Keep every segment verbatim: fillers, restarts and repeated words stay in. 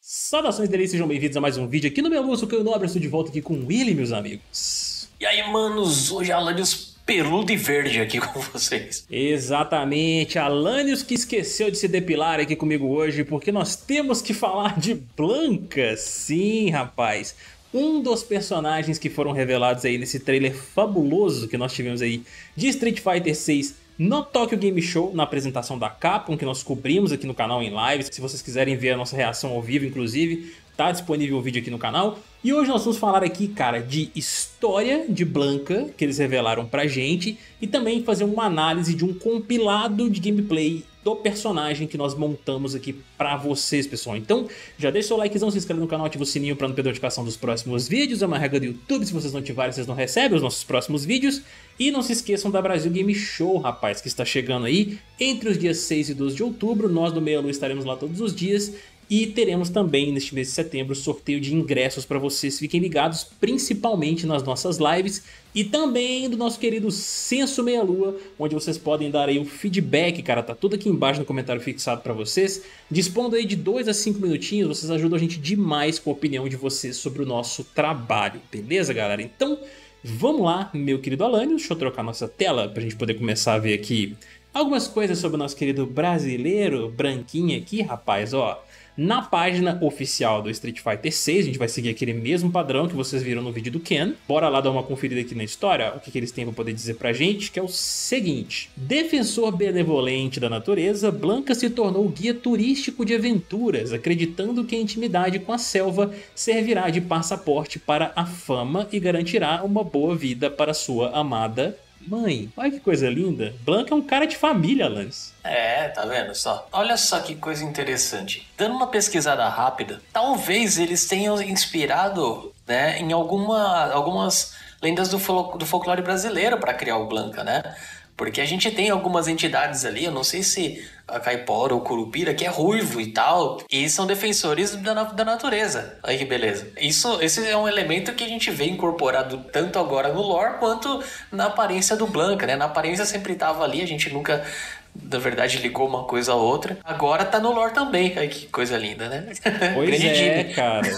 Saudações delícias, sejam bem-vindos a mais um vídeo aqui no meu Lúcio, que eu nobre, estou de volta aqui com o Willy, meus amigos. E aí, manos, hoje é Alanios peludo e verde aqui com vocês. Exatamente, Alanios que esqueceu de se depilar aqui comigo hoje, porque nós temos que falar de Blanka. Sim, rapaz, um dos personagens que foram revelados aí nesse trailer fabuloso que nós tivemos aí de Street Fighter seis no Tokyo Game Show, na apresentação da Capcom, que nós cobrimos aqui no canal em live. Se vocês quiserem ver a nossa reação ao vivo, inclusive, tá disponível o vídeo aqui no canal. E hoje nós vamos falar aqui, cara, de história de Blanka, que eles revelaram pra gente, e também fazer uma análise de um compilado de gameplay do personagem que nós montamos aqui pra vocês, pessoal. Então, já deixa o seu likezão, se inscreve no canal, ativa o sininho pra não perder a notificação dos próximos vídeos. É uma regra do YouTube, se vocês não ativarem, vocês não recebem os nossos próximos vídeos. E não se esqueçam da Brasil Game Show, rapaz, que está chegando aí entre os dias seis e doze de outubro. Nós do Meia Lua estaremos lá todos os dias. E teremos também neste mês de setembro sorteio de ingressos para vocês. Fiquem ligados, principalmente nas nossas lives e também do nosso querido Censo Meia Lua, onde vocês podem dar aí o feedback, cara, tá tudo aqui embaixo no comentário fixado para vocês. Dispondo aí de dois a cinco minutinhos, vocês ajudam a gente demais com a opinião de vocês sobre o nosso trabalho, beleza, galera? Então, vamos lá, meu querido Alanios, deixa eu trocar nossa tela pra gente poder começar a ver aqui algumas coisas sobre o nosso querido brasileiro, branquinho aqui, rapaz, ó. Na página oficial do Street Fighter seis, a gente vai seguir aquele mesmo padrão que vocês viram no vídeo do Ken. Bora lá dar uma conferida aqui na história, o que, que eles têm para poder dizer pra gente, que é o seguinte. Defensor benevolente da natureza, Blanka se tornou guia turístico de aventuras, acreditando que a intimidade com a selva servirá de passaporte para a fama e garantirá uma boa vida para sua amada mãe. Olha que coisa linda. Blanka é um cara de família, Lance. É, tá vendo só? Olha só que coisa interessante. Dando uma pesquisada rápida, talvez eles tenham inspirado, né, em alguma, algumas lendas do, fol do folclore brasileiro para criar o Blanka, né? Porque a gente tem algumas entidades ali, eu não sei se a Caipora ou Curupira, que é ruivo e tal, e são defensores da, da natureza. Aí que beleza. Isso, esse é um elemento que a gente vê incorporado tanto agora no lore, quanto na aparência do Blanka, né? Na aparência sempre estava ali, a gente nunca, na verdade, ligou uma coisa a outra. Agora tá no lore também. Ai, que coisa linda, né? Pois é,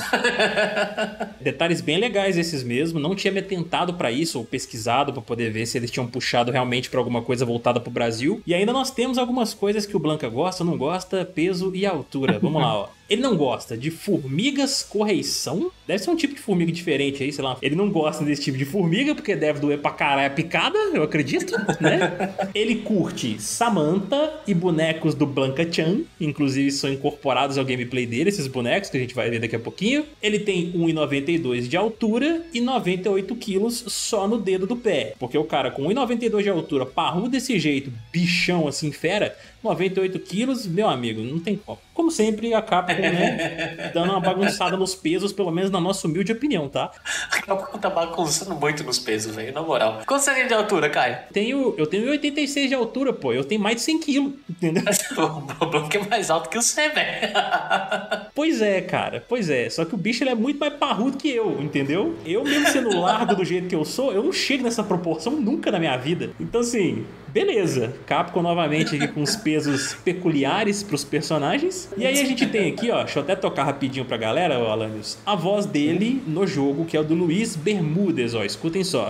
cara. Detalhes bem legais esses mesmo. Não tinha me atentado pra isso, ou pesquisado pra poder ver se eles tinham puxado realmente pra alguma coisa voltada pro Brasil. E ainda nós temos algumas coisas que o Blanka gosta, não gosta, peso e altura. Vamos lá, ó. Ele não gosta de formigas correição. Deve ser um tipo de formiga diferente aí, sei lá. Ele não gosta desse tipo de formiga, porque deve doer pra caralho a picada, eu acredito, né? Ele curte Samantha e bonecos do Blanka-chan. Inclusive são incorporados ao gameplay dele, esses bonecos, que a gente vai ver daqui a pouquinho. Ele tem um metro e noventa e dois de altura e noventa e oito quilos só no dedo do pé. Porque o cara com um metro e noventa e dois de altura, parrudo desse jeito, bichão assim, fera, noventa e oito quilos, meu amigo, não tem como. Como sempre, a Capcom, né, dando uma bagunçada nos pesos, pelo menos na nossa humilde opinião, tá? A Capcom tá bagunçando muito nos pesos, velho, na moral. Quanto você tem de altura, Caio? Tenho, eu tenho um metro e oitenta e seis de altura, pô. Eu tenho mais de cem quilos, entendeu? O Blanka é mais alto que você, velho. Pois é, cara, pois é. Só que o bicho ele é muito mais parrudo que eu, entendeu? Eu mesmo sendo largo do jeito que eu sou, eu não chego nessa proporção nunca na minha vida. Então assim, beleza. Capcom novamente aqui com os pesos peculiares pros personagens. E aí a gente tem aqui, ó, deixa eu até tocar rapidinho pra galera, ó, Alanios, a voz dele no jogo, que é o do Luiz Bermúdez, ó, escutem só.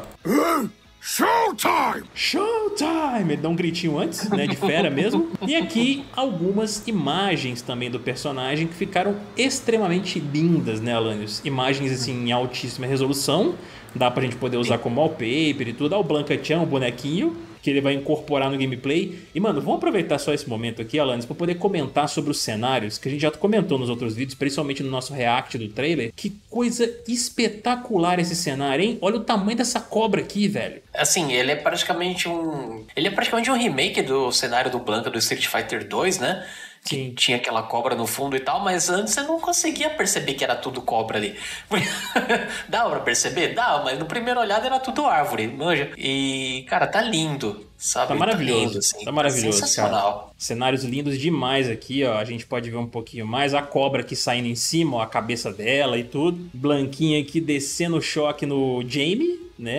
Showtime! Showtime! Ele dá um gritinho antes, né, de fera mesmo. E aqui algumas imagens também do personagem que ficaram extremamente lindas, né, Alanios? Imagens, assim, em altíssima resolução. Dá pra gente poder usar como wallpaper e tudo. Olha o Blanka-chan, o bonequinho, que ele vai incorporar no gameplay. E, mano, vamos aproveitar só esse momento aqui, Alanios, pra poder comentar sobre os cenários, que a gente já comentou nos outros vídeos, principalmente no nosso react do trailer. Que coisa espetacular esse cenário, hein? Olha o tamanho dessa cobra aqui, velho. Assim, ele é praticamente um... Ele é praticamente um remake do cenário do Blanka do Street Fighter dois, né? Que Sim. Tinha aquela cobra no fundo e tal, mas antes você não conseguia perceber que era tudo cobra ali. Dá pra perceber? Dá, mas no primeiro olhado era tudo árvore, manja. E, cara, tá lindo, sabe? Tá maravilhoso, tá, lindo, assim, tá maravilhoso, tá sensacional. Cara. Cenários lindos demais aqui, ó. A gente pode ver um pouquinho mais a cobra aqui saindo em cima, ó, a cabeça dela e tudo. Blanquinha aqui descendo o choque no Jamie, né?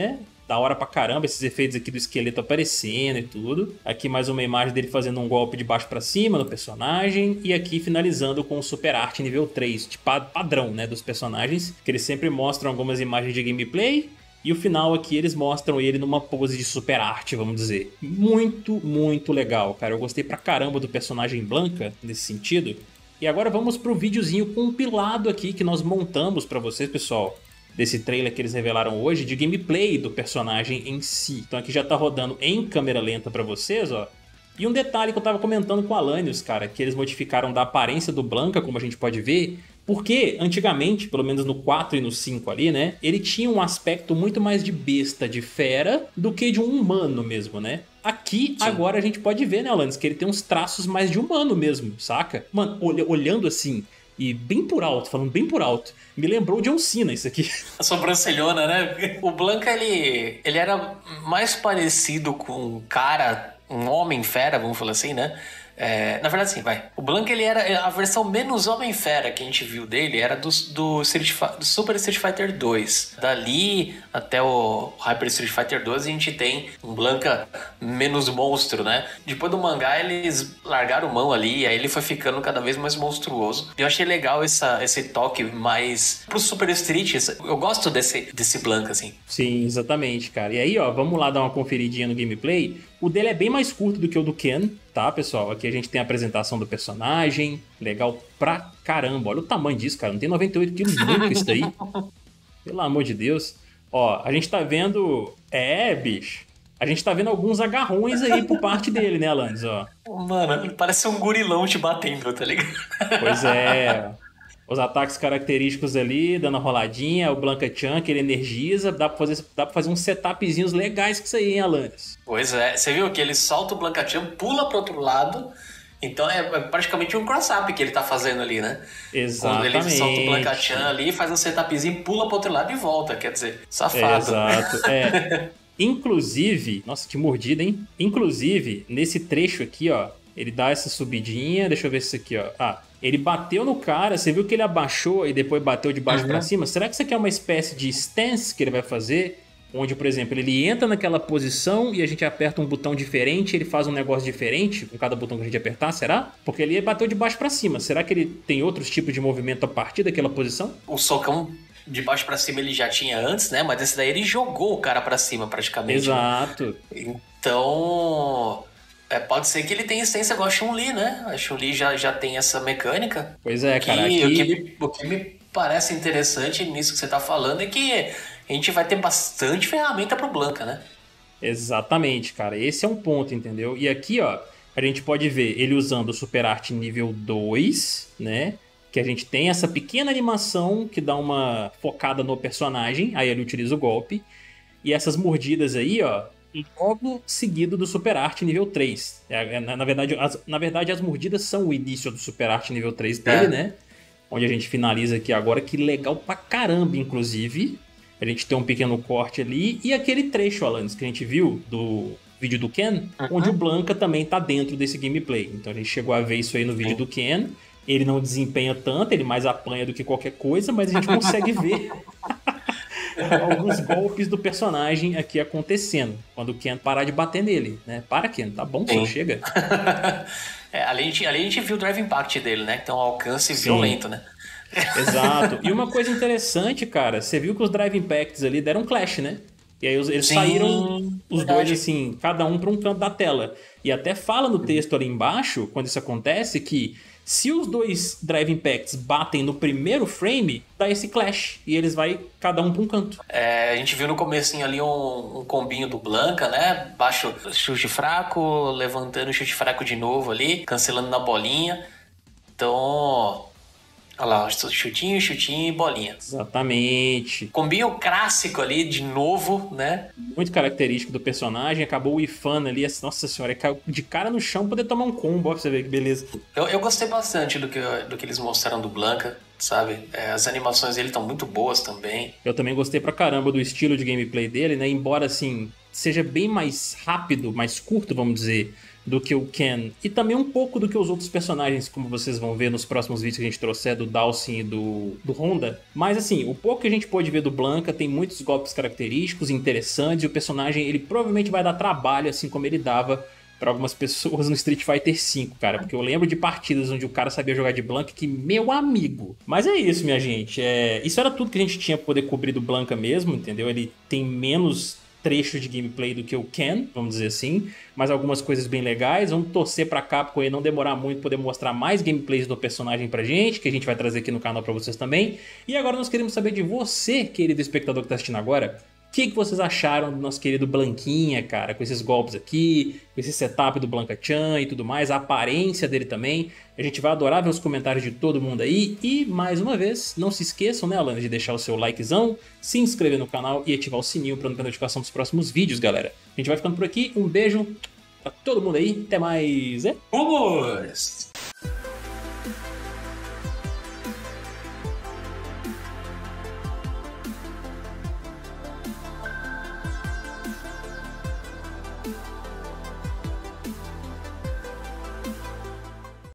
Da hora pra caramba, esses efeitos aqui do esqueleto aparecendo e tudo. Aqui mais uma imagem dele fazendo um golpe de baixo pra cima no personagem. E aqui finalizando com o Super Art nível três, de padrão, né, dos personagens. Que eles sempre mostram algumas imagens de gameplay. E o final aqui eles mostram ele numa pose de super arte, vamos dizer. Muito, muito legal, cara. Eu gostei pra caramba do personagem Blanka nesse sentido. E agora vamos pro videozinho compilado aqui que nós montamos pra vocês, pessoal. Desse trailer que eles revelaram hoje, de gameplay do personagem em si. Então aqui já tá rodando em câmera lenta pra vocês, ó. E um detalhe que eu tava comentando com o Alanios, cara, que eles modificaram da aparência do Blanka, como a gente pode ver, porque antigamente, pelo menos no quatro e no cinco ali, né, ele tinha um aspecto muito mais de besta, de fera, do que de um humano mesmo, né? Aqui, Sim. agora a gente pode ver, né, Alanios, que ele tem uns traços mais de humano mesmo, saca? Mano, olhando assim, e bem por alto, falando bem por alto, me lembrou de John Cena isso aqui. A sobrancelhona, né? O Blanka, ele, ele era mais parecido com um cara, um homem fera, vamos falar assim, né? É, na verdade, sim, vai. O Blanka, ele era a versão menos Homem-Fera que a gente viu dele, era do, do, Street, do Super Street Fighter dois. Dali até o Hyper Street Fighter dois, a gente tem um Blanka menos monstro, né? Depois do mangá, eles largaram mão ali, e aí ele foi ficando cada vez mais monstruoso. Eu achei legal essa, esse toque mais pro Super Street. Eu gosto desse, desse Blanka, assim. Sim, exatamente, cara. E aí, ó, vamos lá dar uma conferidinha no gameplay. O dele é bem mais curto do que o do Ken, tá, pessoal? Aqui a gente tem a apresentação do personagem, legal pra caramba. Olha o tamanho disso, cara, não tem noventa e oito quilos nunca isso daí. Pelo amor de Deus. Ó, a gente tá vendo... É, bicho. A gente tá vendo alguns agarrões aí por parte dele, né, Alanis, ó. Mano, parece um gurilão te batendo, tá ligado? Pois é... Os ataques característicos ali, dando a roladinha, o Blanka-chan, que ele energiza, dá pra, fazer, dá pra fazer uns setupzinhos legais com isso aí, hein, Alanis? Pois é, você viu que ele solta o Blanka-chan, pula pro outro lado, então é praticamente um cross-up que ele tá fazendo ali, né? Exatamente. Quando ele solta o Blanka-chan ali, faz um setupzinho, pula pro outro lado e volta, quer dizer, safado. Exato, é. Inclusive, nossa, que mordida, hein? Inclusive, nesse trecho aqui, ó, ele dá essa subidinha, deixa eu ver isso aqui, ó. Ah, ele bateu no cara, você viu que ele abaixou e depois bateu de baixo uhum. pra cima? Será que isso aqui é uma espécie de stance que ele vai fazer? Onde, por exemplo, ele entra naquela posição e a gente aperta um botão diferente, ele faz um negócio diferente com cada botão que a gente apertar, será? Porque ele bateu de baixo pra cima. Será que ele tem outros tipos de movimento a partir daquela posição? O socão de baixo pra cima ele já tinha antes, né? Mas esse daí ele jogou o cara pra cima praticamente. Exato. Né? Então... É, pode ser que ele tenha essência igual a Chun-Li, né? A Chun-Li já, já tem essa mecânica. Pois é, cara. Que, aqui... o, que me, o que me parece interessante nisso que você tá falando é que a gente vai ter bastante ferramenta pro Blanka, né? Exatamente, cara. Esse é um ponto, entendeu? E aqui, ó, a gente pode ver ele usando o Super Art nível dois, né? Que a gente tem essa pequena animação que dá uma focada no personagem. Aí ele utiliza o golpe. E essas mordidas aí, ó, logo seguido do Super Art nível três. É, na, na, verdade, as, na verdade, as mordidas são o início do Super Art nível três dele, é. né? Onde a gente finaliza aqui agora, que legal pra caramba, inclusive. A gente tem um pequeno corte ali. E aquele trecho, Alanis, que a gente viu do vídeo do Ken, uh-huh. onde o Blanka também tá dentro desse gameplay. Então a gente chegou a ver isso aí no vídeo do Ken. Ele não desempenha tanto, ele mais apanha do que qualquer coisa, mas a gente consegue ver... alguns golpes do personagem aqui acontecendo, quando o Ken parar de bater nele, né? Para, Ken, tá bom, só chega. É, além, de, além de ver o Drive Impact dele, né? Então, alcance Sim. violento, né? Exato. E uma coisa interessante, cara, você viu que os Drive Impacts ali deram clash, né? E aí eles Sim, saíram, os verdade. dois, assim, cada um para um canto da tela. E até fala no texto ali embaixo, quando isso acontece, que se os dois Drive Impacts batem no primeiro frame, dá esse clash. E eles vai cada um para um canto. É, a gente viu no comecinho ali um, um combinho do Blanka, né? Baixo chute fraco, levantando o chute fraco de novo ali, cancelando na bolinha. Então... Olha lá, chutinho, chutinho e bolinha. Exatamente. Combinho clássico ali, de novo, né? Muito característico do personagem. Acabou o Ifan ali, nossa senhora, ele caiu de cara no chão pra poder tomar um combo, ó, pra você ver que beleza. Eu, eu gostei bastante do que, do que eles mostraram do Blanka, sabe? É, as animações dele estão muito boas também. Eu também gostei pra caramba do estilo de gameplay dele, né? Embora, assim, seja bem mais rápido, mais curto, vamos dizer, do que o Ken, e também um pouco do que os outros personagens, como vocês vão ver nos próximos vídeos que a gente trouxer, do Dhalsim e do, do Honda. Mas assim, o pouco que a gente pôde ver do Blanka tem muitos golpes característicos, interessantes, e o personagem ele provavelmente vai dar trabalho, assim como ele dava pra algumas pessoas no Street Fighter cinco, cara. Porque eu lembro de partidas onde o cara sabia jogar de Blanka que, meu amigo. Mas é isso, minha gente. É... Isso era tudo que a gente tinha pra poder cobrir do Blanka mesmo, entendeu? Ele tem menos trechos de gameplay do que o Ken, vamos dizer assim. Mas algumas coisas bem legais. Vamos torcer pra Capcom e não demorar muito poder mostrar mais gameplays do personagem pra gente, que a gente vai trazer aqui no canal pra vocês também. E agora nós queremos saber de você, querido espectador que tá assistindo agora. O que, que vocês acharam do nosso querido Blanquinha, cara? Com esses golpes aqui, com esse setup do Blanka-chan e tudo mais, a aparência dele também. A gente vai adorar ver os comentários de todo mundo aí. E, mais uma vez, não se esqueçam, né, Alana, de deixar o seu likezão, se inscrever no canal e ativar o sininho para não ter notificação dos próximos vídeos, galera. A gente vai ficando por aqui. Um beijo pra todo mundo aí. Até mais. É? Vamos!